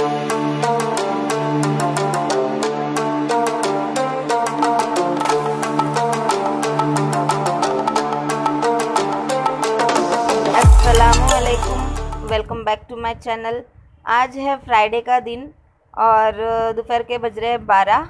अस्सलामुअलैकुम, welcome back to my channel. आज है फ्राइडे का दिन और दोपहर के बज रहे हैं 12।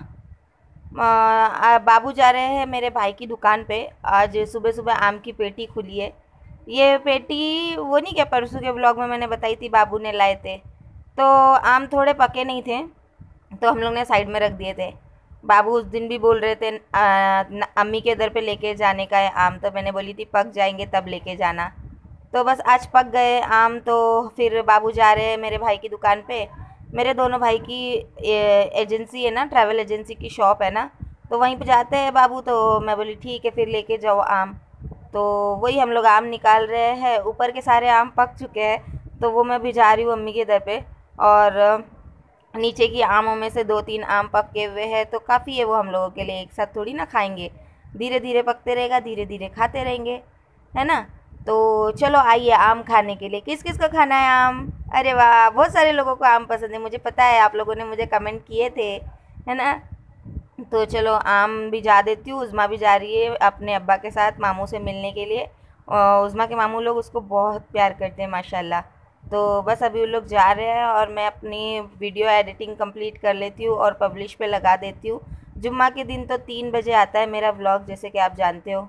बाबू जा रहे हैं मेरे भाई की दुकान पे। आज सुबह सुबह आम की पेटी खुली है। ये पेटी वो नहीं क्या परसों के व्लॉग में मैंने बताई थी, बाबू ने लाए थे। तो आम थोड़े पके नहीं थे तो हम लोग ने साइड में रख दिए थे। बाबू उस दिन भी बोल रहे थे अम्मी के इधर पे लेके जाने का है आम, तो मैंने बोली थी पक जाएंगे तब लेके जाना। तो बस आज पक गए आम, तो फिर बाबू जा रहे हैं मेरे भाई की दुकान पे। मेरे दोनों भाई की एजेंसी है ना, ट्रैवल एजेंसी की शॉप है ना, तो वहीं पे जाते हैं बाबू। तो मैं बोली ठीक है फिर लेके जाओ आम। तो वही हम लोग आम निकाल रहे हैं। ऊपर के सारे आम पक चुके हैं तो वो मैं भिजा रही हूँ अम्मी के इधर पे। और नीचे की आमों में से 2-3 आम पके हुए हैं तो काफ़ी है वो हम लोगों के लिए। एक साथ थोड़ी ना खाएंगे, धीरे धीरे पकते रहेगा, धीरे धीरे खाते रहेंगे, है ना। तो चलो आइए आम खाने के लिए। किस किस को खाना है आम? अरे वाह, बहुत सारे लोगों को आम पसंद है, मुझे पता है, आप लोगों ने मुझे कमेंट किए थे, है ना। तो चलो आम भी जा देती हूँ। उज़मा भी जा रही है अपने अब्बा के साथ मामू से मिलने के लिए। और उज़मा के मामू लोग उसको बहुत प्यार करते हैं माशाल्लाह। तो बस अभी वो लोग जा रहे हैं और मैं अपनी वीडियो एडिटिंग कंप्लीट कर लेती हूँ और पब्लिश पे लगा देती हूँ। जुम्मा के दिन तो 3 बजे आता है मेरा व्लॉग, जैसे कि आप जानते हो।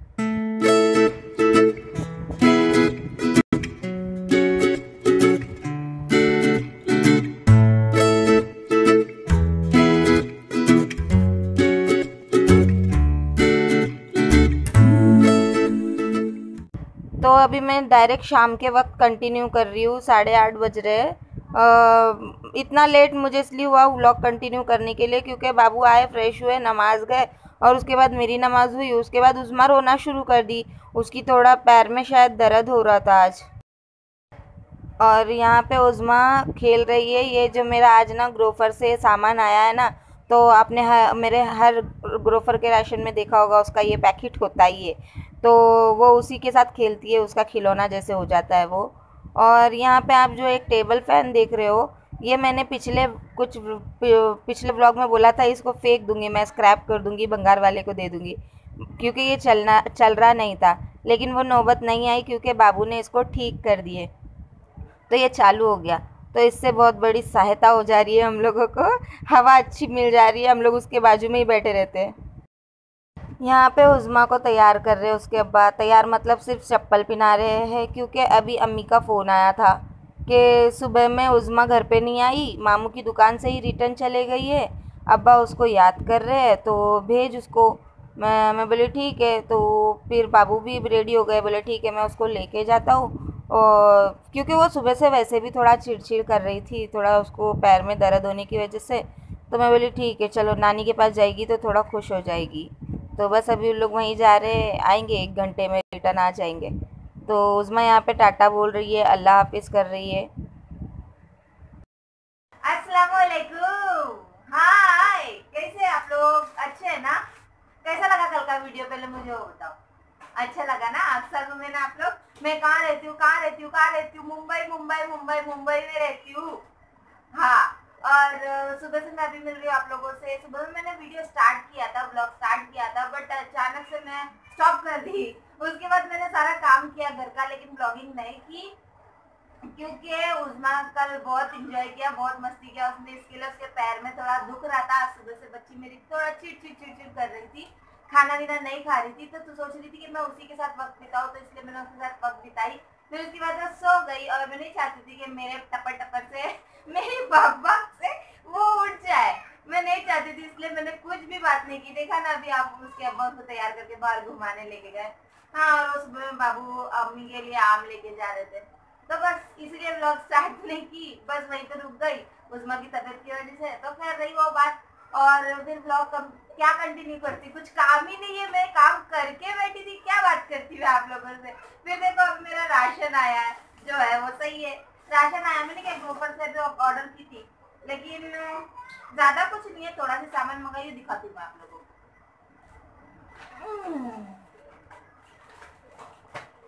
तो अभी मैं डायरेक्ट शाम के वक्त कंटिन्यू कर रही हूँ। 8:30 बज रहे हैं। इतना लेट मुझे इसलिए हुआ व्लॉग कंटिन्यू करने के लिए क्योंकि बाबू आए, फ्रेश हुए, नमाज गए और उसके बाद मेरी नमाज़ हुई। उसके बाद उज़मा रोना शुरू कर दी, उसकी थोड़ा पैर में शायद दर्द हो रहा था आज। और यहाँ पे उज़मा खेल रही है। ये जो मेरा आज ना ग्रोफर से सामान आया है ना, तो आपने मेरे हर ग्रोफर के राशन में देखा होगा, उसका ये पैकेट होता ही है। तो वो उसी के साथ खेलती है, उसका खिलौना जैसे हो जाता है वो। और यहाँ पे आप जो एक टेबल फ़ैन देख रहे हो, ये मैंने पिछले ब्लॉग में बोला था इसको फेंक दूंगी, मैं स्क्रैप कर दूंगी, भंगार वाले को दे दूंगी, क्योंकि ये चल रहा नहीं था। लेकिन वो नौबत नहीं आई क्योंकि बाबू ने इसको ठीक कर दिए तो ये चालू हो गया। तो इससे बहुत बड़ी सहायता हो जा रही है हम लोगों को, हवा अच्छी मिल जा रही है, हम लोग उसके बाजू में ही बैठे रहते हैं। यहाँ पे उज़मा को तैयार कर रहे हैं उसके अब्बा। तैयार मतलब सिर्फ चप्पल पहना रहे हैं क्योंकि अभी अम्मी का फ़ोन आया था कि सुबह में उज़मा घर पे नहीं आई, मामू की दुकान से ही रिटर्न चले गई है, अब्बा उसको याद कर रहे हैं तो भेज उसको। मैं बोली ठीक है। तो फिर बाबू भी रेडी हो गए, बोले ठीक है मैं उसको लेके जाता हूँ। और क्योंकि वो सुबह से वैसे भी थोड़ा चिड़चिड़ कर रही थी, थोड़ा उसको पैर में दर्द होने की वजह से। तो मैं बोली ठीक है चलो, नानी के पास जाएगी तो थोड़ा खुश हो जाएगी। तो बस अभी उन लोग वहीं जा रहे हैं, आएंगे 1 घंटे में रिटर्न आ जाएंगे। तो उज़मा यहाँ पे टाटा बोल रही है, अल्लाह हाफिज़ कर रही है। अस्सलाम वालेकुम। हाय, कैसे आप लोग? अच्छे हैं ना? कैसा लगा कल का वीडियो? पहले मुझे वो बताओ। अच्छा लगा ना? अक्सर में ना आप लोग, मैं कहाँ रहती हूँ, कहाँ रहती हूँ, कहाँ रहती हूँ, मुंबई मुंबई मुंबई मुंबई में रहती हूँ। हाँ। और सुबह से मैं अभी मिल रही हूँ आप लोगों से। सुबह में मैंने वीडियो स्टार्ट किया था, ब्लॉग स्टार्ट किया था, बट अचानक से मैं स्टॉप कर दी। उसके बाद मैंने सारा काम किया घर का, लेकिन ब्लॉगिंग नहीं की क्योंकि उज़मा कल बहुत इंजॉय किया, बहुत मस्ती किया उसने। इसके लिए उसके पैर में थोड़ा दुख रहा था। सुबह से बच्ची मेरी थोड़ा चिड़ कर रही थी, खाना पीना नहीं खा रही थी, तो सोच रही थी कि मैं उसी के साथ वक्त बिताऊँ, तो इसलिए मैंने उसके साथ वक्त बिताई। फिर उसके बाद वो सो गई और मैं नहीं चाहती थी कि मेरे टपर टपर से मेरी बाबा से वो उठ जाए, मैं नहीं चाहती थी, इसलिए मैंने कुछ भी बात नहीं की। देखा ना अभी आप उसके अब्बा को तैयार करके बाहर घुमाने लेके गए। हाँ, और सुबह में बाबू अम्मी के लिए आम लेके जा रहे थे, तो बस इसलिए व्लॉग स्टार्ट नहीं की, बस वहीं पे रुक गई उज़मा की तबीयत की वजह से। तो खैर रही वो बात। और फिर व्लॉग क्या कंटिन्यू करती, कुछ काम ही नहीं है, मैं काम करके बैठी थी, क्या बात करती हूँ आप लोगों से। फिर देखो अब मेरा राशन आया है, जो है वो सही है। राशन आया, मैंने क्या ग्रोफर से जो ऑर्डर की थी, लेकिन ज्यादा कुछ नहीं है, थोड़ा सा सामान मंगाई, दिखाती हूँ मैं आप लोगों को।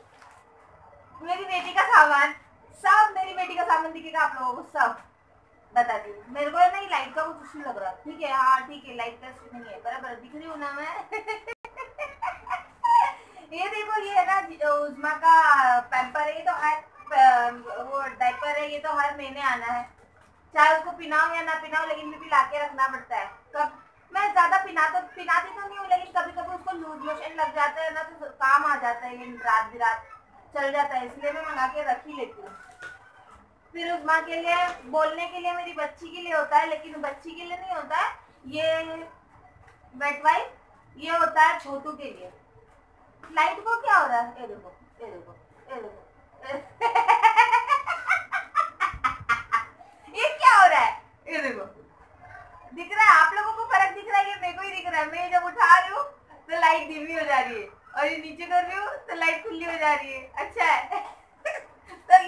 मेरी बेटी का सामान, सब मेरी बेटी का सामान दिखेगा आप लोगों को, सब। बताती हूँ। मेरे को नहीं लाइट का कुछ नहीं लग रहा। ठीक है, हाँ ठीक है, लाइट का इशू नहीं है, बराबर दिख रही हूँ ना मैं। ये देखो, ये है ना उस्मा का पैम्पर है, ये तो हर वो डायपर है, ये तो हर महीने आना है, चाहे उसको पिनाओ या ना पिनाओ, लेकिन भी ला के रखना पड़ता है। कब मैं ज्यादा पिनाती तो नहीं हूँ, लेकिन कभी कभी उसको लूज मोशन लग जाता है ना, तो काम आ जाता है, ये रात बिरात चल जाता है, इसलिए मैं मंगा के रख ही लेती हूँ। फिर उस माँ के लिए बोलने के लिए मेरी बच्ची के लिए होता है, लेकिन बच्ची के लिए नहीं होता है ये वेट वाइप, ये होता है छोटू के लिए। लाइट को क्या हो रहा है? ये देखो, ये देखो, ये देखो। ये क्या हो रहा है? ये देखो, दिख रहा है आप लोगों को? फर्क दिख रहा है? ये मेरे को ही दिख रहा है। मैं जब उठा रही हूँ तो लाइट धीमी हो जा रही है, और ये नीचे कर रही हूँ तो लाइट खुली हो जा रही है। अच्छा है। तो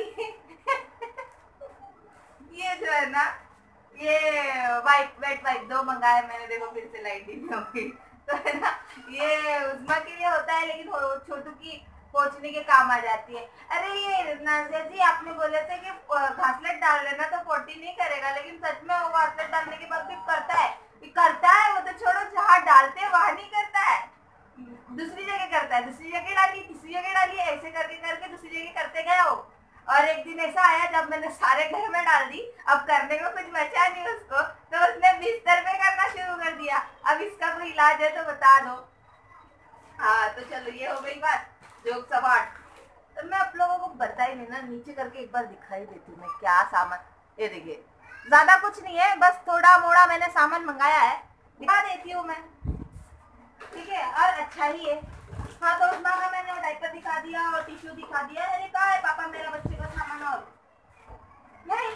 ये जो है ना, ये वाइप, वेट वाइप 2 मंगाए मैंने, देखो फिर से लाइट धीमी हो गई। तो है ना, ये उस्मा के लिए होता है, लेकिन छोटू की पोंछने के काम आ जाती है। अरे ये नाजिया जी, आपने बोले थे कि घासलेट डाल लेना तो पोटी नहीं करेगा, लेकिन सच में वो घासलेट डालने के बाद भी करता है। करता है वो तो छोड़ो, जहाँ डालते हैं वहां नहीं करता है, दूसरी जगह करता है। दूसरी जगह डाली, तीसरी जगह डाली, ऐसे करके करके दूसरी जगह करते गया वो। और एक दिन ऐसा आया जब मैंने सारे घर में डाल दी, अब करने को कुछ बचा नहीं उसको, तो उसने बिस्तर में करना शुरू कर दिया। अब इसका कोई इलाज है तो बता दो। हाँ तो चलो, ये हो गई बात जोक सवाट। तो मैं आप लोगों को बता ही नहीं ना, नीचे करके एक बार दिखाई देती हूँ मैं क्या सामान। ये देखिए, ज्यादा कुछ नहीं है, बस थोड़ा मोड़ा मैंने सामान मंगाया है, दिखा देती हूँ मैं। ठीक है, और अच्छा ही है। हाँ तो उसमें का मैंने डायपर दिखा दिया और टिश्यू दिखा दिया। अरे कहा है पापा मेरा बच्चे का सामान? और नहीं,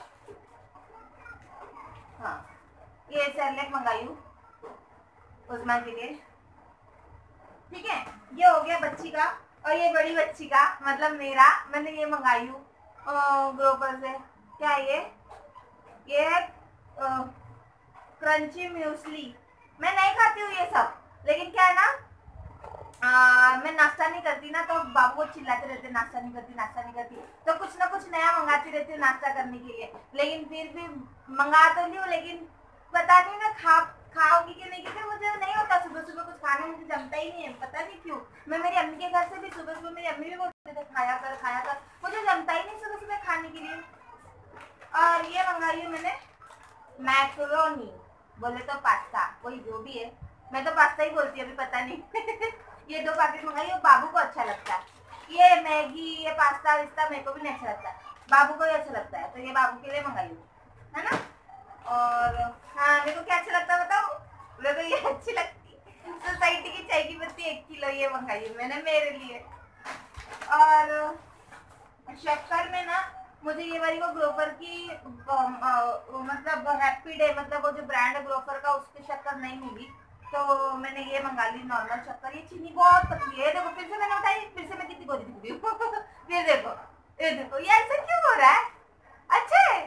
हाँ ये सैरलेक मंगाई हूँ उस्मा के लिए। ठीक है, ये हो गया बच्ची का। और ये बड़ी बच्ची का, मतलब मेरा, मैंने ये मंगाई हूँ ग्रोवर से। क्या है ये है क्रंची म्यूसली। मैं नहीं खाती हूँ ये सब, लेकिन क्या है ना, मैं नाश्ता नहीं करती ना, तो बाबू को चिल्लाते रहते नाश्ता नहीं करती, नाश्ता नहीं करती, तो कुछ ना कुछ नया मंगाती रहती हूँ नाश्ता करने के लिए। लेकिन फिर भी मंगा तो ली हूँ, लेकिन पता नहीं मैं खाओगी कि नहीं, क्योंकि मुझे नहीं होता सुबह सुबह कुछ खाने, मुझे जमता ही नहीं है, पता नहीं क्यों। मैं मेरी अम्मी के घर से भी सुबह सुबह मेरी अम्मी भी बोलते थे खाया कर खाया कर, मुझे जमता ही नहीं सुबह सुबह खाने के लिए। और ये मंगाई है मैंने मैक्रोनी, बोले तो पास्ता, वही जो भी है, मैं तो पास्ता ही बोलती हूँ, अभी पता नहीं। ये 2 पैकेट मंगाई और बाबू को अच्छा लगता है। ये मैगी, ये पास्ता विस्ता मेरे को भी नहीं अच्छा लगता है, बाबू को ही अच्छा लगता है, तो ये बाबू के लिए मंगाई हूँ, है ना। और हाँ, मेरे को क्या अच्छा लगता है बताओ? मेरे को ये अच्छी लगती है सोसाइटी की चाय की पत्ती 1 किलो, ये मंगाई है मैंने मेरे लिए। और शक्कर में ना, मुझे ये वाली वो ग्रोफर की मतलब हैप्पी डे, मतलब वो जो ब्रांड है ग्रोफर का, उसकी शक्कर नहीं मिली, तो मैंने ये मंगा ली नॉर्मल शक्कर। ये चीनी बहुत पतली है, देखो फिर से मैंने उठाई, फिर से मैं कितनी गोरी दिख रही हूँ। फिर देखो, ये देखो, ये ऐसा क्यों हो रहा है? अच्छा है।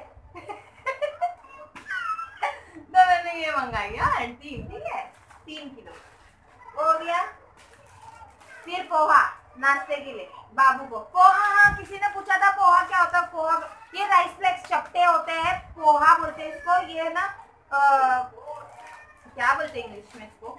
तो मैंने ये मंगाई है 3, ठीक है, 3 किलो हो गया। फिर पोहा नाश्ते के लिए बाबू को। पोहा, हाँ किसी ने पूछा था पोहा क्या होता है? पोहा ये राइस फ्लेक्स चपटे होते हैं, पोहा बोलते हैं इसको। ये ना क्या बोलते हैं इंग्लिश में इसको?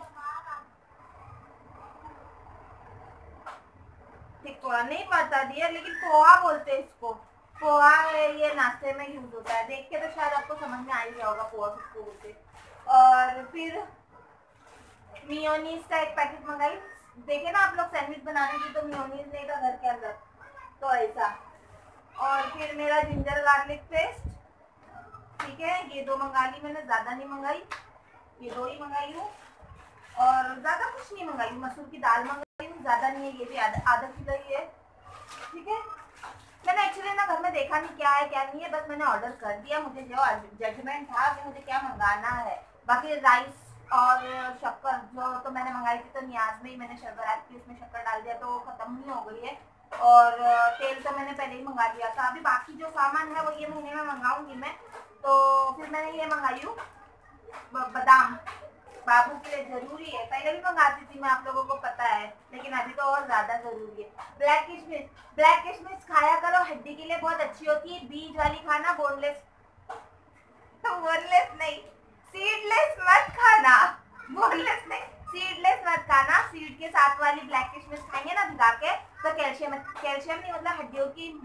ठीक, पोहा नहीं पता दिया, लेकिन पोहा बोलते हैं इसको। पोहा ये नाश्ते में यूज होता है, देख के तो शायद आपको समझ में आ ही गया होगा पोहा किसको बोलते। और फिर मियोनीज का 1 पैकेट मंगाई। देखे ना आप लोग सैंडविच बनाने की तो मियोनीज नहीं था घर के अंदर, तो ऐसा। और फिर मेरा जिंजर गार्लिक पेस्ट, ठीक है, ये 2 मंगा ली मैंने, ज्यादा नहीं मंगाई, ये 2 ही मंगाई हूँ। और ज्यादा कुछ नहीं मंगाई हूँ, मसूर की दाल मंगाई हूँ, ज्यादा नहीं है, ये भी आधा किलो ही है, ठीक है। मैंने एक्चुअली ना घर में देखा नहीं क्या है क्या नहीं है, बस मैंने ऑर्डर कर दिया, मुझे जो जजमेंट था कि मुझे क्या मंगाना है। बाकी राइस और शक्कर जो तो मैंने मंगाई थी, तो न्याज में ही मैंने शक्कर ऐड की, उसमें शक्कर डाल दिया तो खत्म नहीं हो गई है। और तेल तो मैंने पहले ही मंगा दिया था। अभी बाकी जो सामान है वो ये महीने में मंगाऊंगी मैं। तो फिर मैंने ये मंगाई हूँ बादाम, बाबू के लिए जरूरी है, पहले भी मंगाती थी मैं, आप लोगों को पता है, लेकिन अभी तो और ज्यादा जरूरी है। ब्लैक किशमिश, ब्लैक किशमिश खाया करो, हड्डी के लिए बहुत अच्छी होती है, बीज वाली खाना, बोनलेस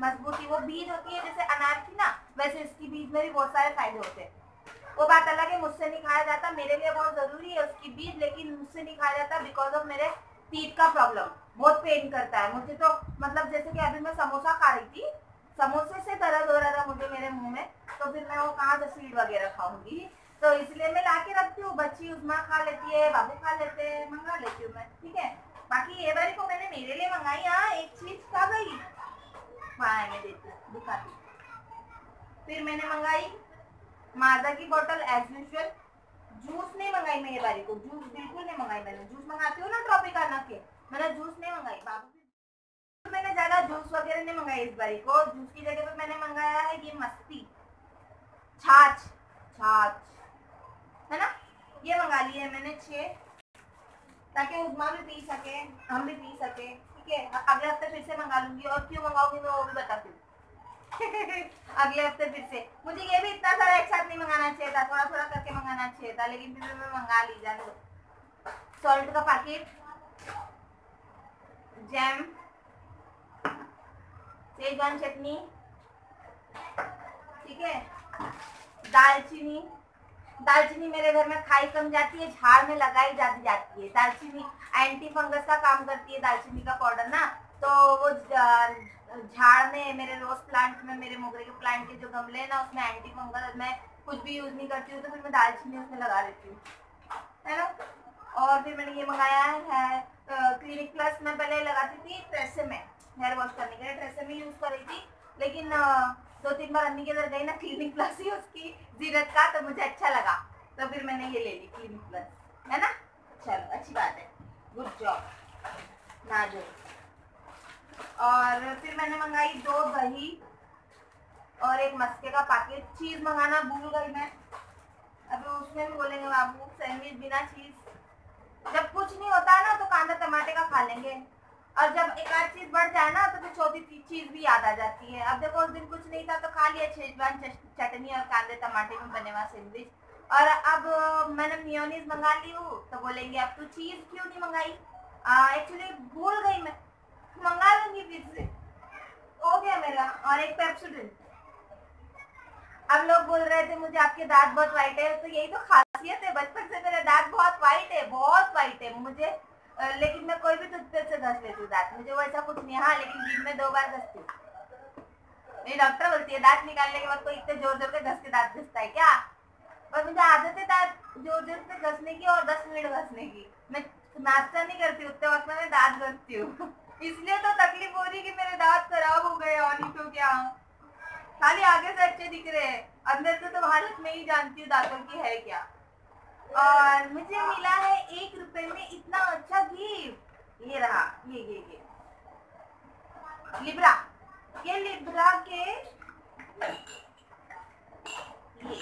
मजबूती, वो बीज होती है जैसे अनार की ना, वैसे इसकी बीज में भी बहुत सारे फायदे होते हैं। वो बात अलग है, मुझसे नहीं खाया जाता, मेरे लिए बहुत जरूरी है उसकी बीज, लेकिन मुझसे नहीं खाया जाता बिकॉज ऑफ मेरे टीथ का प्रॉब्लम। बहुत पेन करता है मुझे तो, मतलब जैसे कि अभी मैं समोसा खा रही थी, समोसे से दर्द हो रहा था मुझे मेरे मुंह में, तो फिर मैं वो कहाँ से सीड वगैरह खाऊंगी, तो इसलिए मैं ला के रखती हूँ। बच्ची उस्मा खा लेती है, बाबू खा लेते हैं, मंगा लेती हूँ मैं, ठीक है। बाकी ये बारी को मैंने मेरे लिए मंगाई। हाँ, एक चीज खा गई, हाँ मैं देती हूँ, दिखाती। फिर मैंने मंगाई माजा की बोतल एज यूजुअल। जूस नहीं मंगाई मैं ये बारी को, जूस बिल्कुल नहीं मंगाई मैंने। जूस मंगाती हूँ ना ट्रॉपिकाना के, मैंने जूस नहीं मंगाई। बाबू मैंने ज्यादा जूस वगैरह नहीं मंगाई इस बारी को। जूस की जगह पे मैंने मंगाया है ये मस्ती, छाछ, छाछ है ना, ये मंगा ली है मैंने 6, ताकि उस्मा भी पी सके, हम भी पी सके, ठीक है। अगले हफ्ते फिर से मंगा लूंगी, और क्यों मंगाऊंगी मैं वो भी बताती हूँ। अगले हफ्ते फिर से। मुझे ये भी इतना सारा एक साथ नहीं मंगाना चाहिए था, थोड़ा थोड़ा करके मंगाना चाहिए था, लेकिन फिर मैं मंगा ली, जाने दो। सॉल्ट का पैकेट, जैम, शेजवान चटनी, ठीक है, दालचीनी। दालचीनी मेरे घर में खाई कम जाती है, झाड़ में लगाई जाती है। दालचीनी एंटी फंगस का काम करती है, दालचीनी का पाउडर ना, तो वो झाड़ में, मेरे रोज प्लांट में, मेरे मोगरे के प्लांट के जो गमले हैं ना, उसमें एंटी फंगस, मैं कुछ भी यूज नहीं करती हूँ तो फिर मैं दालचीनी उसमें लगा देती हूँ, है ना। और फिर मैंने ये मंगाया है क्लिनिक प्लस। मैं पहले लगाती थी ट्रेसे में, हेयर वॉश करने के लिए ट्रेसे में यूज कर रही थी, लेकिन 2-3 बार अन्नी के इधर गई ना, क्लिनिक प्लस ही उसकी जीरत का, तो मुझे अच्छा लगा, तो फिर मैंने ये ले ली क्लिनिक प्लस, है ना। चलो अच्छी बात है, गुड जॉब नाजो। और फिर मैंने मंगाई 2 दही और एक मस्के का पैकेट। चीज मंगाना भूल गई मैं, अभी उसमें भी बोलेंगे बाबू सैंडविच बिना चीज। जब कुछ नहीं होता है ना तो कांदा टमाटे का खा लेंगे, और जब एक आध चीज बढ़ जाए ना तो फिर चौथी चीज भी याद आ जाती है। अब देखो उस दिन कुछ नहीं था तो खा लिया शेजवान चटनी और कांदे टमाटे में बने हुआ सैंडविच, और अब मैंने मेयोनीज मंगा ली हूँ, तो बोलेंगे अब तू चीज क्यों नहीं मंगाई। एक्चुअली भूल गई मैं, मंगा लूंगी फिर से, हो गया मेरा। और एक पेप्सोडेंट। अब लोग बोल रहे थे मुझे आपके दांत बहुत वाइट है, तो यही तो खासियत है, बचपन से मेरे दांत बहुत वाइट है, बहुत वाइट है मुझे। लेकिन मैं कोई भी टूथपेस्ट से घस लेती हूँ दांत, मुझे वो ऐसा कुछ नहीं। हाँ, लेकिन दिन में 2 बार घसती हूँ। मेरी डॉक्टर बोलती है दांत निकालने के बाद कोई इतने जोर जोर के घस के दांत घसता है क्या, और मुझे आदत है दांत जोर जोर से घसने की, और 10 मिनट घसने की। मैं नाश्ता नहीं करती उतने वक्त में, मैं दांत घसती हूँ। इसलिए तो तकलीफ हो रही कि मेरे दांत खराब हो गए, और नहीं तो क्या। खाली आगे से अच्छे दिख रहे हैं, अंदर से तो हालत में ही जानती हूँ दांतों की है क्या। और मुझे मिला है 1 रुपए में इतना अच्छा गिफ्ट, ये रहा, ये लिब्रा, ये लिब्रा के ये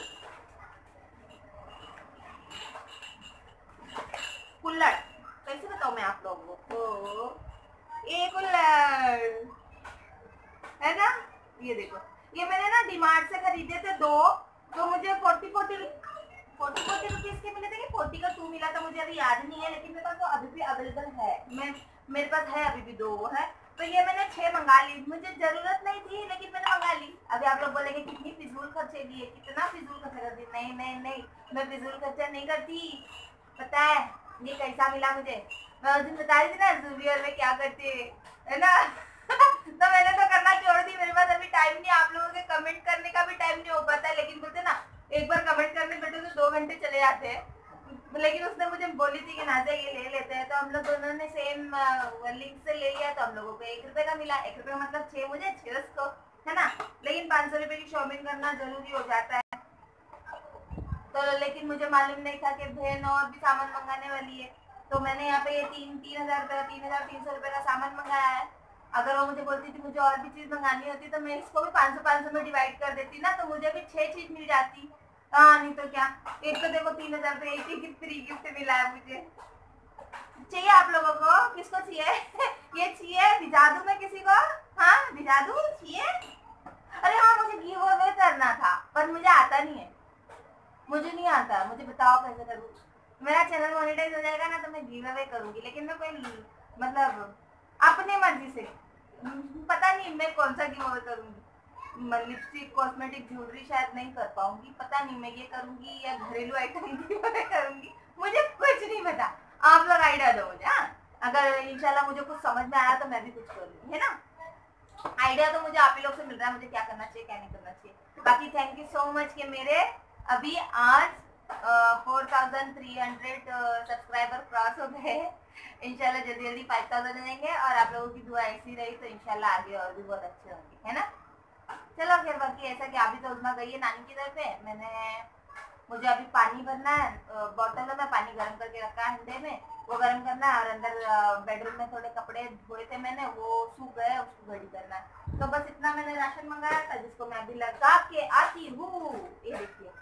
कुल्हड़, कैसे बताऊं मैं आप लोगों को, ये कुल्हड़ है ना, ये देखो, ये मैंने ना डीमार्ट से खरीदे थे 2, तो मुझे 40 रुपीज के मिले थे कि 40 का 2 मिला था, मुझे अभी याद नहीं है, लेकिन मेरे पास तो अभी भी अवेलेबल है, मेरे पास है अभी भी 2 है। तो ये मैंने 6 मंगा ली, मुझे जरूरत नहीं थी लेकिन मैंने मंगा ली। अभी आप लोग बोलेंगे कितनी फिजूल खर्चे की है, कितना फिजूल खर्चा करती। नहीं नहीं नहीं, मैं फिजूल खर्चा नहीं करती, पता है ये कैसा मिला मुझे। मैं उस दिन बता रही थी ना जूबियर में क्या करते है ना। तो मैंने तो करना छोड़ दी, मेरे पास अभी टाइम नहीं, आप लोगों के कमेंट करने का भी टाइम नहीं हो पाता है। लेकिन बोलते ना, एक बार कमेंट करने बैठे तो 2 घंटे चले जाते हैं। लेकिन उसने मुझे बोली थी कि नाज़ा ये ले लेते हैं, तो हम लोग दोनों ने सेम लिंक से ले लिया, तो हम लोगों को 1 रुपए का मिला। 1 रुपए का मतलब 6 मुझे 6 उसको, है ना। लेकिन 500 रुपए की शॉपिंग करना जरूरी हो जाता है, तो लेकिन मुझे मालूम नहीं था कि बहन और भी सामान मंगाने वाली है, तो मैंने यहाँ पे ये 3,000 रुपये, 3,300 रुपये का सामान मंगाया है। अगर वो मुझे बोलती थी मुझे और भी चीज मंगानी होती तो मैं इसको भी 500-500 में डिवाइड कर देती ना, तो मुझे भी 6 चीज मिल जाती। हाँ नहीं तो क्या। एक तो देखो 3,000 रुपये एक ही फ्री गिफ्ट मिला है मुझे। चाहिए आप लोगों को, किसको चाहिए? ये चाहिए, भिजा दूं मैं किसी को? हाँ भिजा दूं, चाहिए? अरे हाँ, मुझे गिव अवे करना था पर मुझे आता नहीं है, मुझे नहीं आता, मुझे बताओ कैसे करूँ। मेरा चैनल मोनेटाइज हो जाएगा ना तो मैं गिव अवे करूंगी, लेकिन मैं कोई मतलब अपने मर्जी से, पता नहीं मैं कौन सा गिव अवे करूंगी। लिपस्टिक, कॉस्मेटिक, ज्वेलरी शायद नहीं कर पाऊंगी, पता नहीं मैं ये करूंगी या घरेलू आइटम गिव अवे करूंगी, मुझे कुछ नहीं पता। आप लोग आइडिया दो मुझे। हाँ, अगर इंशाल्लाह मुझे कुछ समझ में आया तो मैं भी कुछ करूंगी, है ना। आइडिया तो मुझे आप ही लोग से मिल रहा है, मुझे क्या करना चाहिए क्या नहीं करना चाहिए। बाकी थैंक यू सो मच कि मेरे अभी आज 4300 सब्सक्राइबर क्रॉस हो गए। इंशाल्लाह जल्दी जल्दी 5000 हो जाएंगे और आप लोगों की दुआ ऐसी रही तो इंशाल्लाह आगे और भी बहुत अच्छे होंगे, है ना। चलो फिर बाकी ऐसा कि अभी तो उतना गई है नानी की तरफ है। मुझे अभी पानी भरना है, बॉटल में पानी गर्म करके रखा है हंडे में, वो गर्म करना है। और अंदर बेडरूम में थोड़े कपड़े धोए थे मैंने, वो सूख गए, उसको घड़ी करना है। तो बस इतना मैंने राशन मंगाया था जिसको मैं अभी लगा के आती हूँ। ये देखिए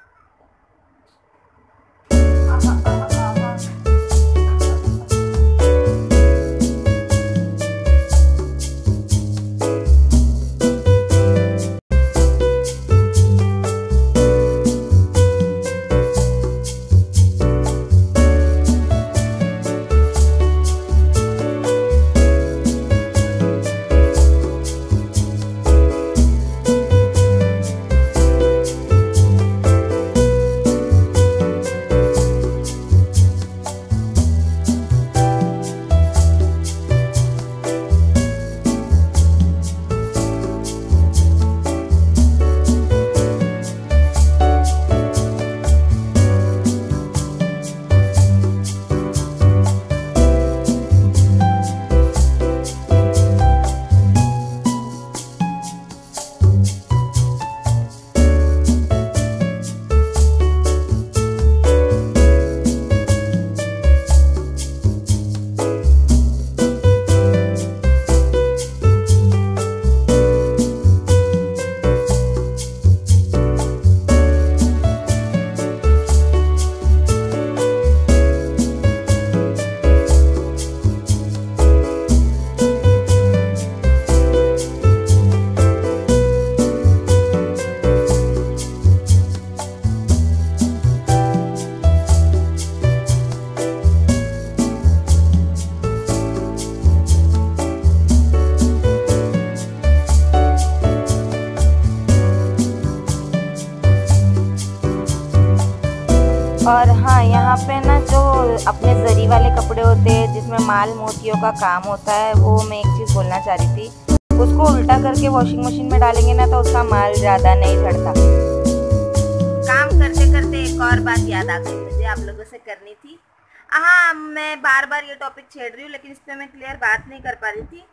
और हाँ, यहाँ पे ना जो अपने जरी वाले कपड़े होते हैं जिसमें माल मोतियों का काम होता है, वो मैं एक चीज़ बोलना चाह रही थी। उसको उल्टा करके वॉशिंग मशीन में डालेंगे ना तो उसका माल ज़्यादा नहीं झड़ता। काम करते करते एक और बात याद आ गई मुझे, आप लोगों से करनी थी। हाँ, मैं बार बार ये टॉपिक छेड़ रही हूँ लेकिन इस पर मैं क्लियर बात नहीं कर पा रही थी।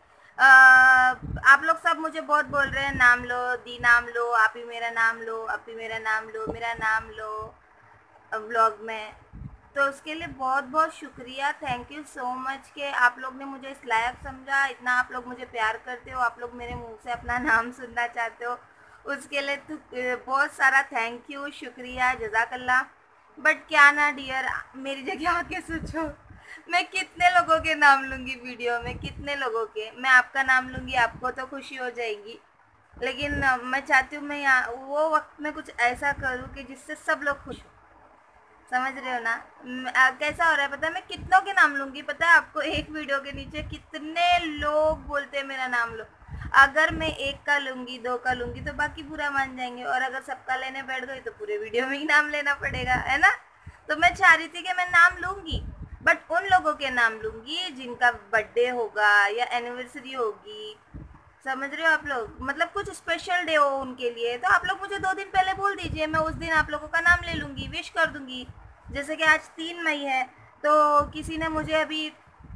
आप लोग सब मुझे बहुत बोल रहे हैं नाम लो दी, नाम लो, आप ही मेरा नाम लो, आप ही मेरा नाम लो, मेरा नाम लो व्लॉग में। तो उसके लिए बहुत बहुत शुक्रिया, थैंक यू सो मच कि आप लोग ने मुझे इस लायक समझा, इतना आप लोग मुझे प्यार करते हो, आप लोग मेरे मुंह से अपना नाम सुनना चाहते हो, उसके लिए तो बहुत सारा थैंक यू, शुक्रिया, जज़ाकल्ला। बट क्या ना डियर, मेरी जगह आके सोचो, मैं कितने लोगों के नाम लूँगी वीडियो में, कितने लोगों के। मैं आपका नाम लूँगी, आपको तो खुशी हो जाएगी, लेकिन मैं चाहती हूँ मैं यहाँ वो वक्त में कुछ ऐसा करूँ कि जिससे सब लोग खुश हो। समझ रहे हो ना। कैसा हो रहा है पता है, मैं कितनों के नाम लूँगी पता है आपको। एक वीडियो के नीचे कितने लोग बोलते हैं मेरा नाम लो। अगर मैं एक का लूँगी, दो का लूँगी तो बाकी बुरा मान जाएंगे, और अगर सबका लेने बैठ गई तो पूरे वीडियो में ही नाम लेना पड़ेगा, है ना। तो मैं चाह रही थी कि मैं नाम लूँगी, बट उन लोगों के नाम लूँगी जिनका बर्थडे होगा या एनिवर्सरी होगी। समझ रहे हो आप लोग, मतलब कुछ स्पेशल डे हो उनके लिए। तो आप लोग मुझे 2 दिन पहले बोल दीजिए, मैं उस दिन आप लोगों का नाम ले लूँगी, विश कर दूँगी। जैसे कि आज 3 मई है, तो किसी ने मुझे अभी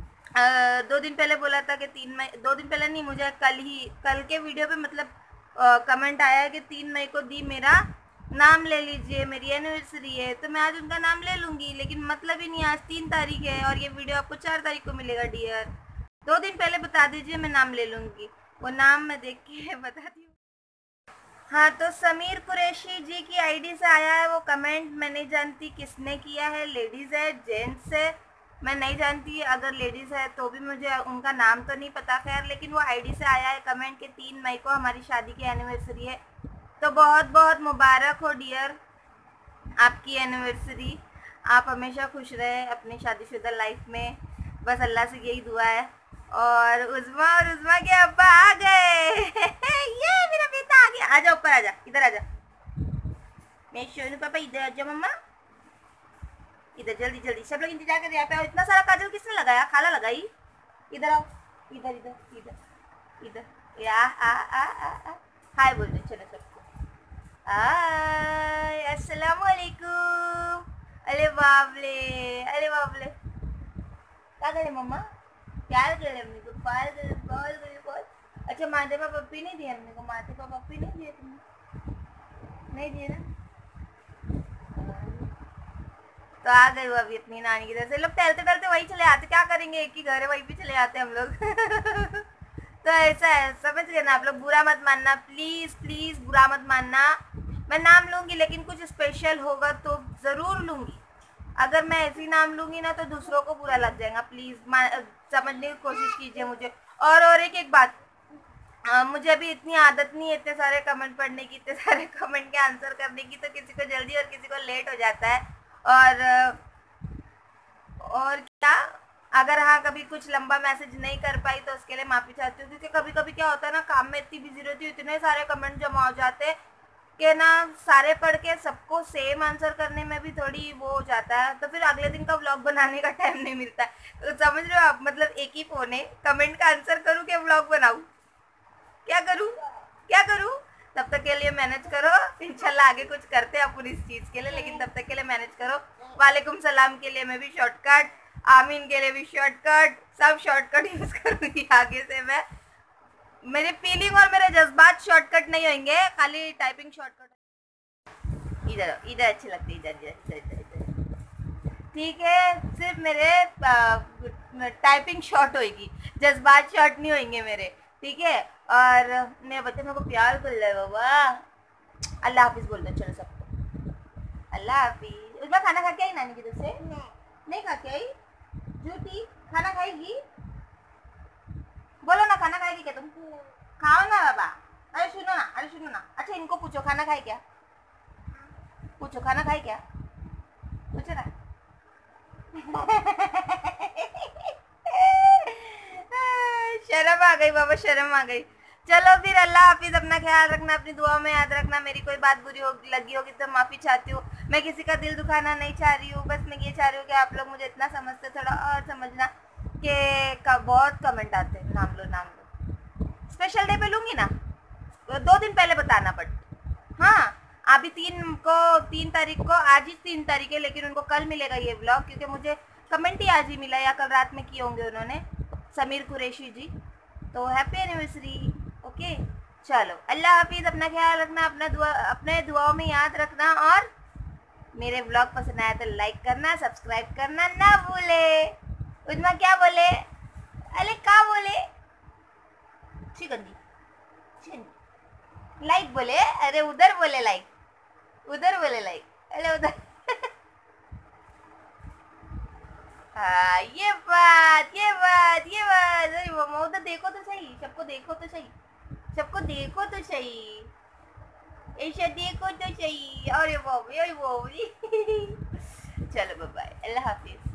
2 दिन पहले बोला था कि 3 मई, 2 दिन पहले नहीं, मुझे कल के वीडियो पे मतलब कमेंट आया है कि 3 मई को दी मेरा नाम ले लीजिए, मेरी एनिवर्सरी है। तो मैं आज उनका नाम ले लूँगी, लेकिन मतलब ही नहीं, आज 3 तारीख है और ये वीडियो आपको 4 तारीख को मिलेगा डियर। 2 दिन पहले बता दीजिए, मैं नाम ले लूँगी। वो नाम मैं देख के बताती हूँ। हाँ, तो समीर कुरैशी जी की आईडी से आया है वो कमेंट। मैं नहीं जानती किसने किया है, लेडीज़ है जेंट्स है, मैं नहीं जानती। अगर लेडीज़ है तो भी मुझे उनका नाम तो नहीं पता, खैर। लेकिन वो आईडी से आया है कमेंट कि 3 मई को हमारी शादी की एनिवर्सरी है। तो बहुत बहुत मुबारक हो डियर आपकी एनिवर्सरी। आप हमेशा खुश रहे अपनी शादीशुदा लाइफ में, बस अल्लाह से यही दुआ है। और उज़्मा के अब्बा आ गए। ये मेरा बेटा आ गया। आजा ऊपर आजा, इधर आजा। मैं सोनू पापा इधर आजा मम्मा, इधर जल्दी जल्दी। सब लोग इंतजार कर रहे हैं। यहाँ पे इतना सारा काजल किसने लगाया? खाला लगाई। इधर आओ, इधर इधर इधर इधर। या आ हाय बोल दो चलो सबको। हाय अस्सलाम वालेकुम। अरे बाबले, अरे बाबले, क्या करे मम्मा? प्यार करे मम्मी को, प्यार करे, बहुत करे बहुत। अच्छा माथे पर पप्पी नहीं दिया मम्मी को? माथे पर पप्पी नहीं दिए तुमने? नहीं दिए ना? तो आ गई वो अभी अपनी नानी की तरफ से। लोग टहलते टहलते वही चले आते, क्या करेंगे, एक ही घर है, वहीं भी चले आते हम लोग। तो ऐसा है, समझ गए ना आप लोग? बुरा मत मानना प्लीज प्लीज, बुरा मत मानना। मैं नाम लूंगी लेकिन कुछ स्पेशल होगा तो जरूर लूंगी। अगर मैं ऐसी नाम लूंगी ना तो दूसरों को बुरा लग जाएगा। प्लीज समझने की कोशिश कीजिए मुझे। और एक बात, मुझे अभी इतनी आदत नहीं है इतने सारे कमेंट पढ़ने की, इतने सारे कमेंट के आंसर करने की। तो किसी को जल्दी और किसी को लेट हो जाता है। और क्या, अगर हाँ कभी कुछ लंबा मैसेज नहीं कर पाई तो उसके लिए माफ़ी चाहती हूँ। क्योंकि कभी कभी क्या होता है ना, काम में इतनी बिजी रहती हूँ, इतने सारे कमेंट जमा हो जाते हैं कि ना सारे पढ़ के सबको सेम आंसर करने में भी थोड़ी वो हो जाता है। तो फिर अगले दिन का व्लॉग बनाने का टाइम नहीं मिलता है। तो समझ रहे हो आप? मतलब एक ही फ़ोन है, कमेंट का आंसर करूँ कि व्लॉग बनाऊँ? क्या करूँ, क्या करूँ? तब तक के लिए मैनेज करो। इंशाल्लाह आगे कुछ करते हैं अपन इस चीज़ के लिए, लेकिन तब तक के लिए मैनेज करो। वालेकुम सलाम के लिए मैं भी शॉर्टकट, आमीन के लिए भी शॉर्टकट, सब शॉर्टकट यूज़ करूँगी आगे से मैं। मेरी फीलिंग और मेरे जज्बात शॉर्टकट नहीं होंगे, खाली टाइपिंग शॉर्टकट। इधर इधर अच्छे लगते, इधर इधर इधर इधर, ठीक है? सिर्फ मेरे टाइपिंग शॉर्ट होगी, जज्बात शॉर्ट नहीं होंगे मेरे, ठीक है? और मेरे बच्चे मेरे को प्यार कर ले बाबा। अल्लाह हाफिज़ बोल दो चलो सबको, अल्लाह हाफिज़। उसमें खाना खा के आई नानी की तरफ से? नहीं खा के आई? झूठी, खाना खाएगी? बोलो ना, खाना खाएगी क्या तुम? खाओ ना बाबा। अरे सुनो ना, अरे सुनो ना। अच्छा इनको पूछो खाना खाए क्या? पूछो खाना खाए क्या? पूछो ना। शर्म आ गई बाबा, शर्म आ गई। चलो फिर अल्लाह हाफिज़, अपना ख्याल रखना, अपनी दुआ में याद रखना। मेरी कोई बात बुरी लगी होगी तो माफ़ी चाहती हूँ। मैं किसी का दिल दुखाना नहीं चाह रही हूँ। बस मैं ये चाह रही हूँ कि आप लोग मुझे इतना समझते, थोड़ा और समझना कि बहुत कमेंट आते हैं, नाम लो नाम लो। स्पेशल डे पे लूँगी ना, 2 दिन पहले बताना। बट हाँ, अभी 3 तारीख को, आज ही 3 तारीख है, लेकिन उनको कल मिलेगा ये ब्लॉग, क्योंकि मुझे कमेंट ही आज ही मिला या कल रात में किए होंगे उन्होंने, समीर कुरैशी जी। तो हैप्पी एनिवर्सरी। ओके चलो, अल्लाह हाफिज़, अपना ख्याल रखना, अपने दुआओं में याद रखना। और मेरे ब्लॉग पसंद आया तो लाइक करना, सब्सक्राइब करना ना भूले। उसमें क्या बोले? अरे क्या बोले? चिकन लाइक बोले? अरे उधर बोले लाइक, उधर बोले लाइक, अरे उधर। हाँ ये बात, ये बात, ये बात। अरे मामा उधर देखो तो सही, सबको देखो तो सही, सबको देखो तो सही, ऐसा देखो तो सही। अरे बाबू, अरे बाबू। चलो बाय बाय, अल्लाह हाफिज़।